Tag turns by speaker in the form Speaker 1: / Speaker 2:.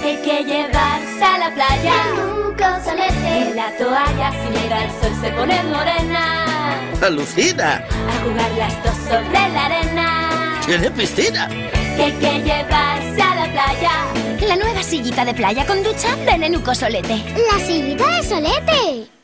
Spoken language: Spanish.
Speaker 1: Que hay que llevarse a la playa.
Speaker 2: Nenuco Solete.
Speaker 1: Y la toalla si le da el sol se pone morena.
Speaker 3: ¡Alucina!
Speaker 1: A jugar las dos sobre la arena.
Speaker 3: ¡Tiene piscina!
Speaker 1: Que hay que llevarse a la playa.
Speaker 4: La nueva sillita de playa con ducha de Nenuco Solete.
Speaker 2: La sillita de Solete.